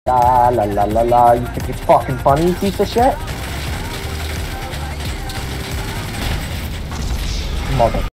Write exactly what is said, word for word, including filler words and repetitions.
La la la la la. You think it's fucking funny, you piece of shit? Mother.